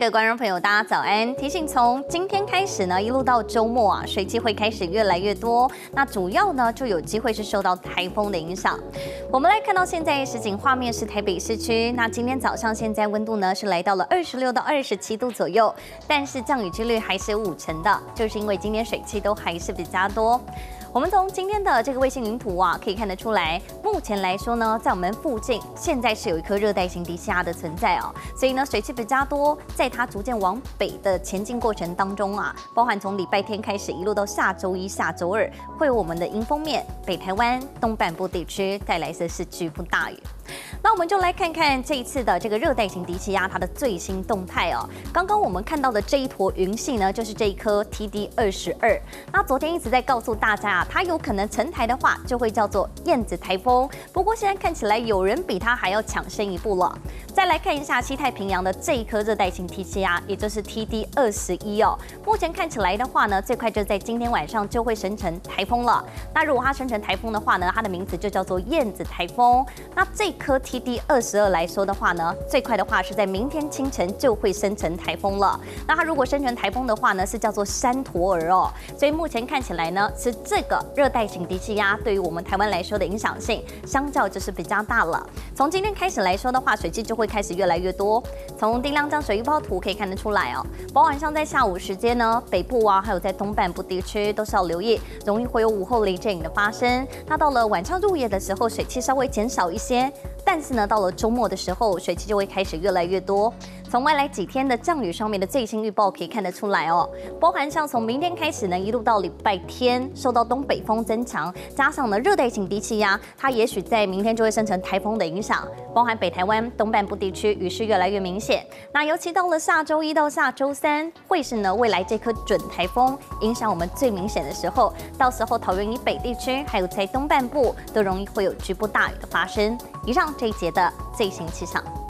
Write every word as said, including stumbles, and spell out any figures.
各位观众朋友，大家早安！提醒从今天开始呢，一路到周末啊，水汽会开始越来越多。那主要呢，就有机会是受到台风的影响。我们来看到现在实景画面是台北市区。那今天早上现在温度呢是来到了二十六到二十七度左右，但是降雨几率还是有五成的，就是因为今天水汽都还是比较多。 我们从今天的这个卫星云图啊，可以看得出来，目前来说呢，在我们附近现在是有一颗热带性低气压的存在哦，所以呢，水汽比较多，在它逐渐往北的前进过程当中啊，包含从礼拜天开始一路到下周一、下周二，会有我们的迎风面北台湾东半部地区带来的是局部大雨。 那我们就来看看这一次的这个热带型低气压它的最新动态哦。刚刚我们看到的这一坨云系呢，就是这一颗 T D 二十二。那昨天一直在告诉大家啊，它有可能成台的话，就会叫做燕子台风。不过现在看起来有人比它还要抢先一步了。再来看一下西太平洋的这一颗热带型低气压，也就是 T D 二十一哦。目前看起来的话呢，最快就在今天晚上就会生成台风了。那如果它生成台风的话呢，它的名字就叫做燕子台风。那这颗 T D 二十二来说的话呢，最快的话是在明天清晨就会生成台风了。那它如果生成台风的话呢，是叫做山陀儿哦。所以目前看起来呢，是这个热带型低气压对于我们台湾来说的影响性，相较就是比较大了。从今天开始来说的话，水汽就会开始越来越多。从定量降水预报图可以看得出来哦，包含上在下午时间呢，北部啊，还有在东半部地区都是要留意，容易会有午后雷阵雨的发生。那到了晚上入夜的时候，水汽稍微减少一些。 但是呢，到了周末的时候，水汽就会开始越来越多。从未来几天的降雨上面的最新预报可以看得出来哦，包含像从明天开始呢，一路到礼拜天，受到东北风增强，加上呢热带性低气压，它也许在明天就会生成台风的影响，包含北台湾东半部地区雨势越来越明显。那尤其到了下周一到下周三，会是呢未来这颗准台风影响我们最明显的时候，到时候桃园以北地区还有在东半部都容易会有局部大雨的发生。以上这一节的最新气象。